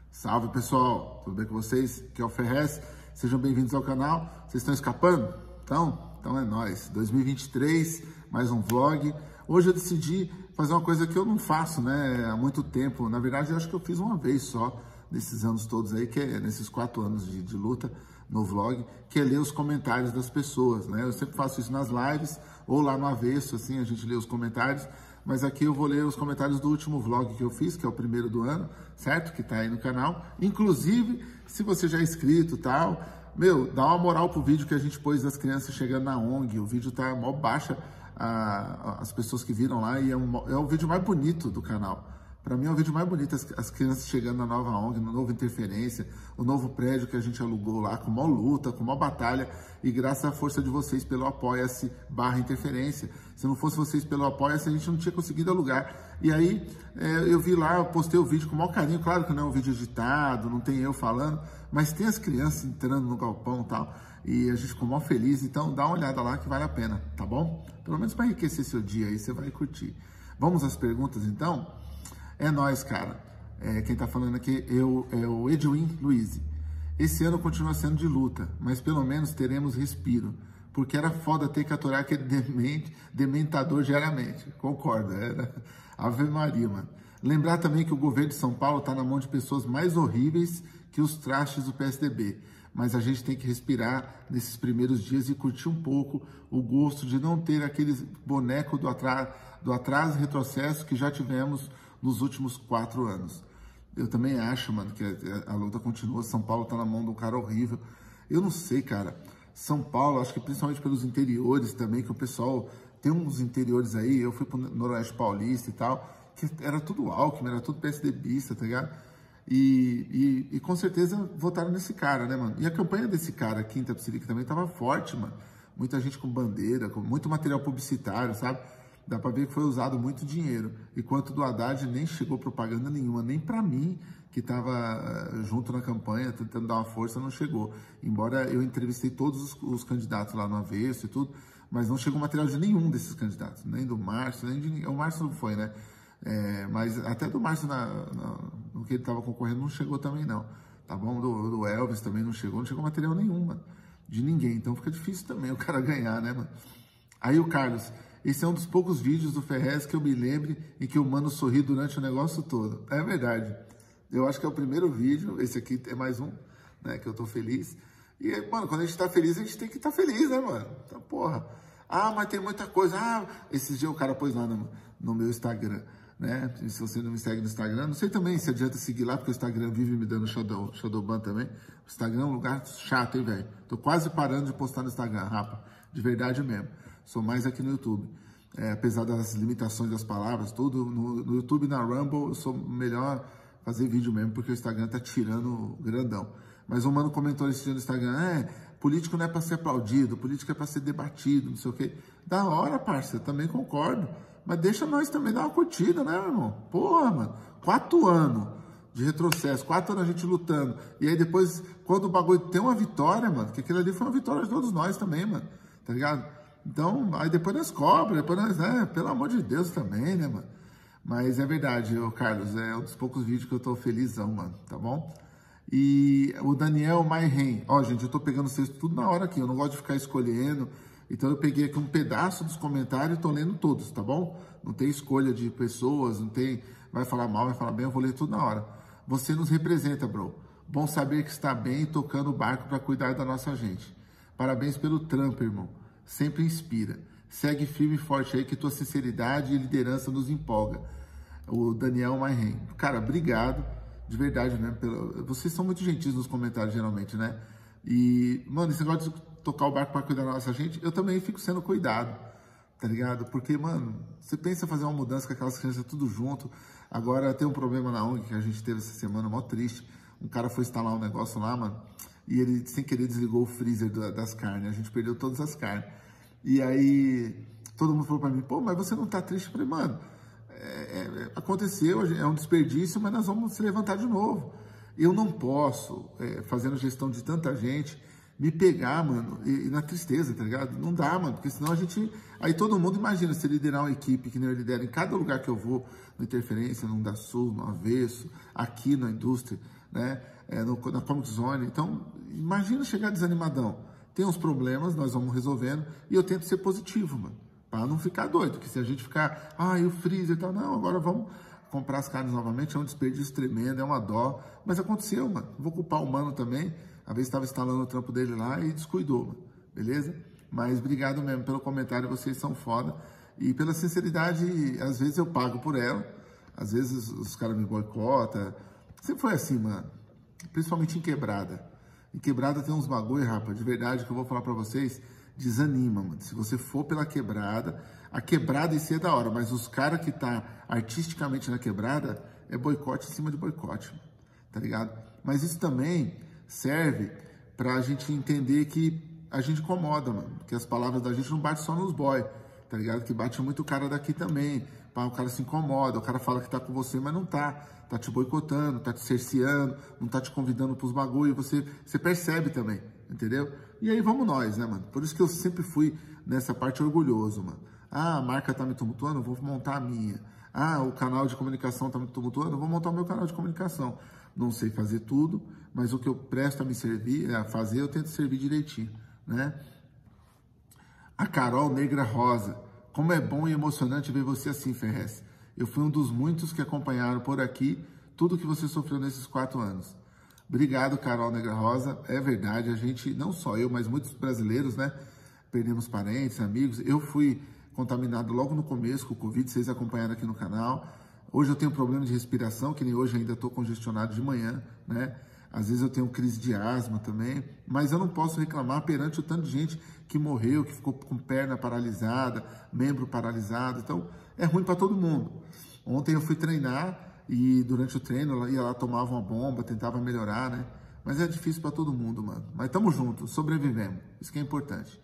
Salve pessoal, tudo bem com vocês? Aqui é o Ferrez, sejam bem-vindos ao canal. Vocês estão escapando? Então é nóis. 2023, mais um vlog. Hoje eu decidi fazer uma coisa que eu não faço, né, há muito tempo. Na verdade, eu acho que eu fiz uma vez só, nesses anos todos aí, que é nesses 4 anos de luta no vlog, que é ler os comentários das pessoas, né? Eu sempre faço isso nas lives, ou lá no avesso, assim, a gente lê os comentários. Mas aqui eu vou ler os comentários do último vlog que eu fiz, que é o primeiro do ano, certo? Que tá aí no canal. Inclusive, se você já é inscrito e tal, dá uma moral pro vídeo que a gente pôs das crianças chegando na ONG. O vídeo tá mó baixa, as pessoas que viram lá, e é o vídeo mais bonito do canal. Para mim é o vídeo mais bonito, as crianças chegando na nova ONG, no novo Interferência, o novo prédio que a gente alugou lá, com maior luta, com maior batalha, e graças à força de vocês pelo Apoia-se/Interferência. Se não fosse vocês pelo Apoia-se, a gente não tinha conseguido alugar. E aí, eu vi lá, eu postei o vídeo com o maior carinho, claro que não é um vídeo editado, não tem eu falando, mas tem as crianças entrando no galpão e tal, e a gente ficou mó feliz, então dá uma olhada lá que vale a pena, tá bom? Pelo menos para enriquecer seu dia aí, você vai curtir. Vamos às perguntas então? É nóis, cara. Quem tá falando aqui é o Edwin Luiz. Esse ano continua sendo de luta, mas pelo menos teremos respiro, porque era foda ter que aturar aquele dementador diariamente. Concordo, era Ave Maria, mano. Lembrar também que o governo de São Paulo tá na mão de pessoas mais horríveis que os trastes do PSDB, mas a gente tem que respirar nesses primeiros dias e curtir um pouco o gosto de não ter aqueles bonecos do atraso e retrocesso que já tivemos nos últimos 4 anos. Eu também acho, mano, que a luta continua. São Paulo tá na mão de um cara horrível. Eu não sei, cara. São Paulo, acho que principalmente pelos interiores também, que o pessoal tem uns interiores aí. Eu fui pro Noroeste Paulista e tal, que era tudo Alckmin, era tudo PSDBista, tá ligado? E com certeza votaram nesse cara, né, mano? E a campanha desse cara aqui em Itapecerica também tava forte, mano. Muita gente com bandeira, com muito material publicitário, sabe? Dá para ver que foi usado muito dinheiro. Enquanto do Haddad nem chegou propaganda nenhuma, nem para mim, que estava junto na campanha, tentando dar uma força, não chegou. Embora eu entrevistei todos os candidatos lá no avesso e tudo, mas não chegou material de nenhum desses candidatos, nem do Márcio, nem de ninguém. O Márcio não foi, né? Mas até do Márcio, no que ele estava concorrendo, não chegou também, não. Tá bom? Do Elvis também não chegou material nenhum, mano, de ninguém. Então fica difícil também o cara ganhar, né, mano? Aí o Carlos... Esse é um dos poucos vídeos do Ferrez que eu me lembre em que o mano sorri durante o negócio todo. É verdade. Eu acho que é o primeiro vídeo. Esse aqui é mais um, né? Que eu tô feliz. E, mano, quando a gente tá feliz, a gente tem que estar feliz, né, mano? Então, porra. Ah, mas tem muita coisa. Ah, esses dias o cara pôs lá no meu Instagram, né? Se você não me segue no Instagram, não sei também se adianta seguir lá, porque o Instagram vive me dando shadowban também. O Instagram é um lugar chato, hein, velho? Tô quase parando de postar no Instagram, rapa. De verdade mesmo. Sou mais aqui no YouTube. Apesar das limitações das palavras, tudo, no YouTube e na Rumble, eu sou melhor fazer vídeo mesmo, porque o Instagram tá tirando grandão. Mas um mano comentou esse dia no Instagram, político não é para ser aplaudido, político é para ser debatido, não sei o quê. Da hora, parça, também concordo. Mas deixa nós também dar uma curtida, né, meu irmão? Porra, mano, 4 anos de retrocesso, 4 anos a gente lutando. E aí depois, quando o bagulho tem uma vitória, mano, que aquilo ali foi uma vitória de todos nós também, mano, tá ligado? Então, aí depois nós cobra, depois nós, pelo amor de Deus também, né, mano? Mas é verdade, Carlos, é um dos poucos vídeos que eu tô felizão, mano, tá bom? E o Daniel Mairren, gente, eu tô pegando vocês tudo na hora aqui, eu não gosto de ficar escolhendo, então eu peguei aqui um pedaço dos comentários e tô lendo todos, tá bom? Não tem escolha de pessoas, não tem, vai falar mal, vai falar bem, eu vou ler tudo na hora. Você nos representa, bro. Bom saber que está bem tocando o barco para cuidar da nossa gente. Parabéns pelo trampo, irmão. Sempre inspira. Segue firme e forte aí que tua sinceridade e liderança nos empolga. O Daniel Mairren. Cara, obrigado. De verdade, né? Vocês são muito gentis nos comentários, geralmente, né? E, mano, esse negócio de tocar o barco para cuidar da nossa gente, eu também fico sendo cuidado, tá ligado? Porque, mano, você pensa em fazer uma mudança com aquelas crianças tudo junto. Agora tem um problema na ONG que a gente teve essa semana, mó triste. Um cara foi instalar um negócio lá, mano, e ele, sem querer, desligou o freezer das carnes. A gente perdeu todas as carnes. E aí, todo mundo falou pra mim, pô, mas você não tá triste? Eu falei, mano, aconteceu, é um desperdício, mas nós vamos se levantar de novo. Eu não posso, fazendo gestão de tanta gente, me pegar, mano, e na tristeza, tá ligado? Não dá, mano, porque senão a gente... Aí todo mundo imagina se liderar uma equipe que nem eu lidero em cada lugar que eu vou, no Interferência, no Da Sul, no Avesso, aqui na indústria, né? Na Comic Zone. Então, imagina chegar desanimadão. Tem uns problemas, nós vamos resolvendo, e eu tento ser positivo, mano, para não ficar doido, porque se a gente ficar, e o freezer e tal, não, agora vamos comprar as carnes novamente, é um desperdício tremendo, é uma dó, mas aconteceu, mano. Vou culpar o mano também, às vezes estava instalando o trampo dele lá e descuidou, mano. Beleza? Mas obrigado mesmo pelo comentário, vocês são foda. E pela sinceridade, às vezes eu pago por ela, às vezes os caras me boicotam. Sempre foi assim, mano. Principalmente em quebrada. Em quebrada tem uns bagulho, rapaz, de verdade, que eu vou falar pra vocês, desanima, mano. Se você for pela quebrada, a quebrada em si é da hora, mas os caras que tá artisticamente na quebrada, é boicote em cima de boicote, mano, tá ligado? Mas isso também serve pra gente entender que a gente incomoda, mano, que as palavras da gente não batem só nos boy, tá ligado? Que bate muito o cara daqui também, o cara se incomoda, o cara fala que tá com você, mas não tá te boicotando, tá te cerceando, não tá te convidando pros bagulho, você percebe também, entendeu? E aí vamos nós, né, mano? Por isso que eu sempre fui nessa parte orgulhoso, mano. A marca tá me tumultuando, eu vou montar a minha. O canal de comunicação tá me tumultuando, eu vou montar o meu canal de comunicação. Não sei fazer tudo, mas o que eu presto a me servir, a fazer, eu tento servir direitinho, né? A Carol Negra Rosa. Como é bom e emocionante ver você assim, Ferrez. Eu fui um dos muitos que acompanharam por aqui tudo que você sofreu nesses 4 anos. Obrigado, Carol Negra Rosa. É verdade, a gente, não só eu, mas muitos brasileiros, né? Perdemos parentes, amigos. Eu fui contaminado logo no começo com o Covid, vocês acompanharam aqui no canal. Hoje eu tenho problema de respiração, que nem hoje ainda estou congestionado de manhã, né? Às vezes eu tenho crise de asma também, mas eu não posso reclamar perante o tanto de gente que morreu, que ficou com perna paralisada, membro paralisado. Então, é ruim para todo mundo. Ontem eu fui treinar e durante o treino eu ia lá, tomava uma bomba, tentava melhorar, né? Mas é difícil para todo mundo, mano. Mas estamos juntos, sobrevivemos. Isso que é importante.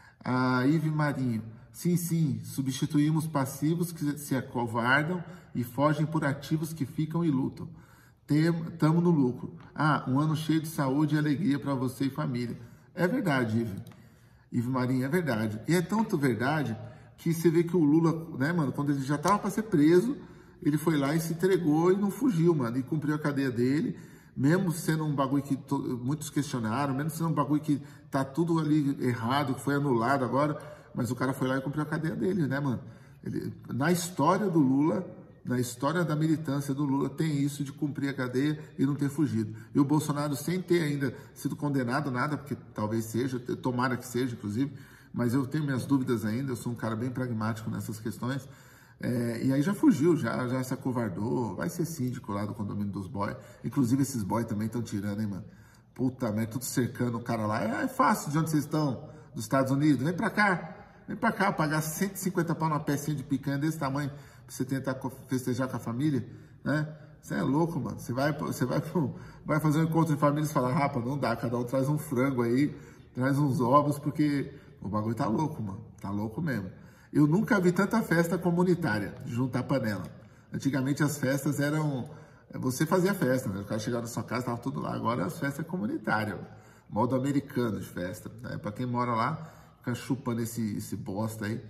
A Ive Marinho. Sim, substituímos passivos que se acovardam e fogem por ativos que ficam e lutam. Tamo no lucro. Um ano cheio de saúde e alegria para você e família. É verdade, Ive Marinho, é verdade. E é tanto verdade que você vê que o Lula, né, mano, quando ele já tava para ser preso, ele foi lá e se entregou e não fugiu, mano, e cumpriu a cadeia dele, mesmo sendo um bagulho que muitos questionaram, mesmo sendo um bagulho que tá tudo ali errado, que foi anulado agora, mas o cara foi lá e cumpriu a cadeia dele, né, mano? Na história do Lula, na história da militância do Lula, tem isso de cumprir a cadeia e não ter fugido. E o Bolsonaro, sem ter ainda sido condenado nada, porque talvez seja, tomara que seja, inclusive, mas eu tenho minhas dúvidas ainda, eu sou um cara bem pragmático nessas questões, e aí já fugiu, já se acovardou, vai ser síndico lá do condomínio dos boys. Inclusive esses boys também estão tirando, hein, mano? Puta merda, tudo cercando o cara lá. É fácil de onde vocês estão, dos Estados Unidos, vem pra cá, pagar 150 pau numa pecinha de picanha desse tamanho, pra você tentar festejar com a família, né? Você é louco, mano. Você vai fazer um encontro de família e fala, rapa, não dá, cada um traz um frango aí, traz uns ovos, porque o bagulho tá louco, mano. Tá louco mesmo. Eu nunca vi tanta festa comunitária, de juntar panela. Antigamente as festas eram... Você fazia festa, né? O cara chegava na sua casa, tava tudo lá. Agora as festas é comunitária, modo americano de festa, né? Pra quem mora lá, fica chupando esse bosta aí.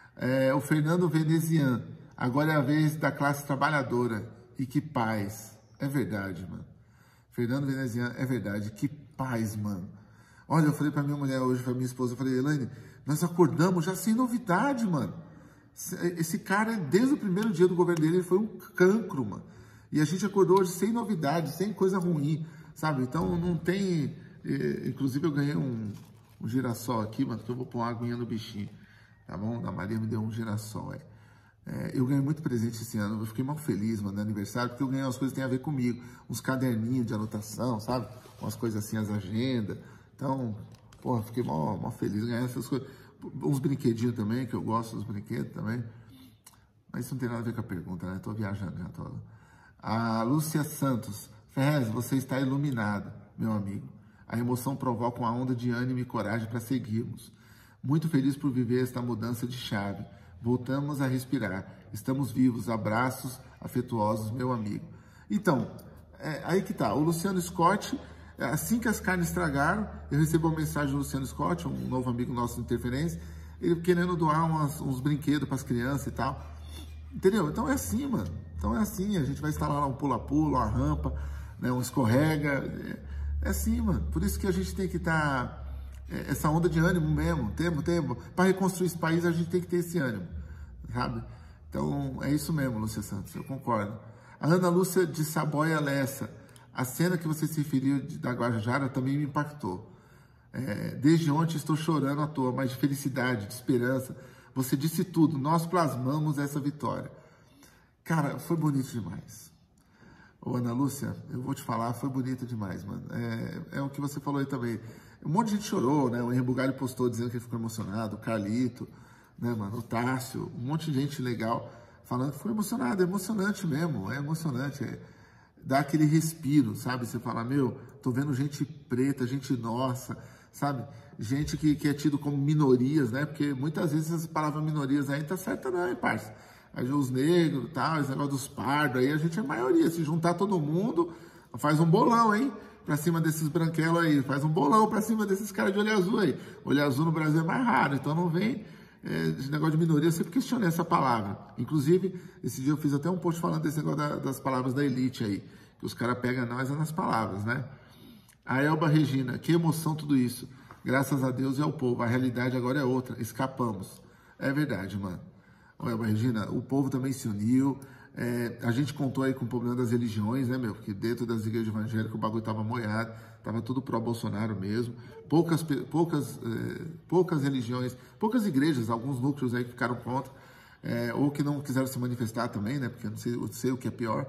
O Fernando Veneziano. Agora é a vez da classe trabalhadora. E que paz. É verdade, mano. Fernando Veneziano, é verdade. Que paz, mano. Olha, eu falei pra minha mulher hoje, pra minha esposa, eu falei, Elaine, nós acordamos já sem novidade, mano. Esse cara, desde o primeiro dia do governo dele, ele foi um cancro, mano. E a gente acordou hoje sem novidade, sem coisa ruim, sabe? Então não tem... Inclusive eu ganhei um girassol aqui, mano, que eu vou pôr uma aguinha no bichinho, tá bom? A Maria me deu um girassol, eu ganhei muito presente esse ano, eu fiquei mal feliz, mano, no aniversário, porque eu ganhei umas coisas que tem a ver comigo, uns caderninhos de anotação, sabe? Umas coisas assim, as agendas. Então, porra, fiquei mal feliz, ganhar essas coisas. Uns brinquedinhos também, que eu gosto dos brinquedos também. Mas isso não tem nada a ver com a pergunta, né? Tô viajando já, tô... A Lúcia Santos. Ferrez, você está iluminado, meu amigo. A emoção provoca uma onda de ânimo e coragem para seguirmos. Muito feliz por viver esta mudança de chave. Voltamos a respirar. Estamos vivos. Abraços afetuosos, meu amigo. Então, aí que tá. O Luciano Scott Assim que as carnes estragaram, eu recebo uma mensagem do Luciano Scott, um novo amigo nosso de Interferência, ele querendo doar uns brinquedos para as crianças e tal. Entendeu? Então é assim, mano. Então é assim, a gente vai instalar lá um pula-pula, uma rampa, né, um escorrega. É assim, mano. Por isso que a gente tem que estar... essa onda de ânimo mesmo, tempo. Para reconstruir esse país, a gente tem que ter esse ânimo, sabe? Então, é isso mesmo, Lúcia Santos, eu concordo. A Ana Lúcia de Saboia Lessa, a cena que você se referiu da Guajajara também me impactou. Desde ontem estou chorando à toa, mas de felicidade, de esperança. Você disse tudo, nós plasmamos essa vitória. Cara, foi bonito demais. Ô, Ana Lúcia, eu vou te falar, foi bonito demais, mano. É o que você falou aí também. Um monte de gente chorou, né? O Henri Bugalho postou dizendo que ele ficou emocionado, o Carlito, né, mano? O Tássio, um monte de gente legal falando que foi emocionado, é emocionante mesmo, é emocionante. Dá aquele respiro, sabe? Você fala, meu, tô vendo gente preta, gente nossa, sabe? Gente que é tido como minorias, né? Porque muitas vezes essa palavra minorias aí não tá certa não, hein, parça? Aí os negros e tal, esse negócio dos pardos, aí a gente é maioria. Se juntar todo mundo, faz um bolão, hein? Pra cima desses branquelos aí, faz um bolão pra cima desses caras de olho azul aí. Olho azul no Brasil é mais raro, então não vem esse negócio de minoria. Eu sempre questionei essa palavra. Inclusive, esse dia eu fiz até um post falando desse negócio das palavras da elite aí, que os caras pegam nós nas palavras, né? A Elba Regina, que emoção tudo isso. Graças a Deus e ao povo. A realidade agora é outra. Escapamos. É verdade, mano. Olha, Regina, o povo também se uniu. A gente contou aí com o problema das religiões, né, meu? Porque dentro das igrejas evangélicas o bagulho tava moiado, tava tudo pró-Bolsonaro mesmo. Poucas religiões, poucas igrejas, alguns núcleos aí que ficaram contra, ou que não quiseram se manifestar também, né? Porque eu não sei o que é pior.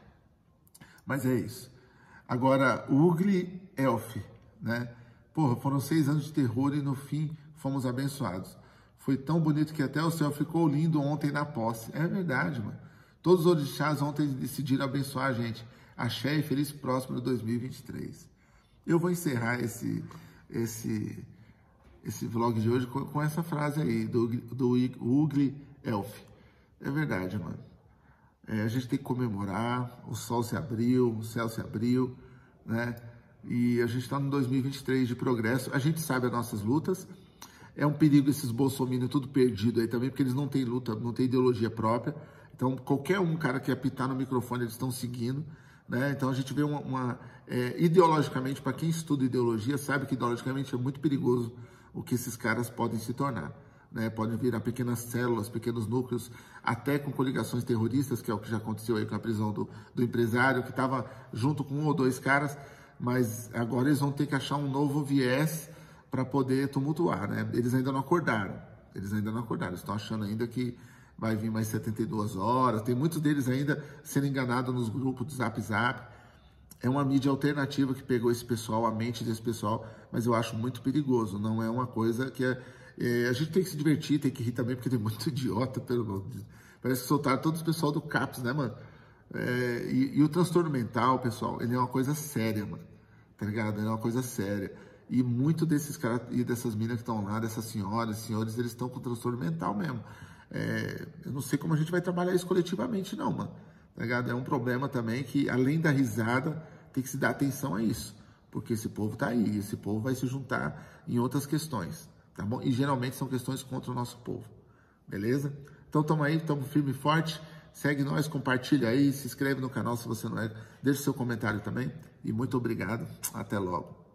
Mas é isso. Agora, o Ugly Elf, né? Porra, foram 6 anos de terror e no fim fomos abençoados. Foi tão bonito que até o céu ficou lindo ontem na posse. É verdade, mano. Todos os orixás ontem decidiram abençoar a gente. Axé e feliz próximo de 2023. Eu vou encerrar esse vlog de hoje com essa frase aí, do Ugly Elf. É verdade, mano. A gente tem que comemorar, o sol se abriu, o céu se abriu, né? E a gente está no 2023 de progresso. A gente sabe as nossas lutas. É um perigo esses bolsominions tudo perdido aí também, porque eles não têm luta, não têm ideologia própria. Então, qualquer cara que apitar no microfone, eles estão seguindo, né? Então, a gente vê ideologicamente, para quem estuda ideologia, sabe que ideologicamente é muito perigoso o que esses caras podem se tornar, né? Podem virar pequenas células, pequenos núcleos, até com coligações terroristas, que é o que já aconteceu aí com a prisão do empresário, que estava junto com 1 ou 2 caras, mas agora eles vão ter que achar um novo viés para poder tumultuar, né? Eles ainda não acordaram, estão achando ainda que vai vir mais 72 horas, tem muitos deles ainda sendo enganados nos grupos do Zap. É uma mídia alternativa que pegou esse pessoal, a mente desse pessoal, mas eu acho muito perigoso, não é uma coisa que a gente tem que se divertir, tem que rir também, porque tem muito idiota, pelo nome de Deus. Parece que soltaram todo o pessoal do CAPS, né, mano? E o transtorno mental, pessoal, ele é uma coisa séria, mano, tá ligado? Ele é uma coisa séria. E muito desses caras e dessas minas que estão lá, dessas senhoras, senhores, eles estão com transtorno mental mesmo. Eu não sei como a gente vai trabalhar isso coletivamente, não, mano. Tá ligado? É um problema também que, além da risada, tem que se dar atenção a isso. Porque esse povo tá aí, esse povo vai se juntar em outras questões, tá bom? E geralmente são questões contra o nosso povo, beleza? Então tamo aí, tamo firme e forte. Segue nós, compartilha aí, se inscreve no canal se você não é. Deixa seu comentário também. E muito obrigado. Até logo.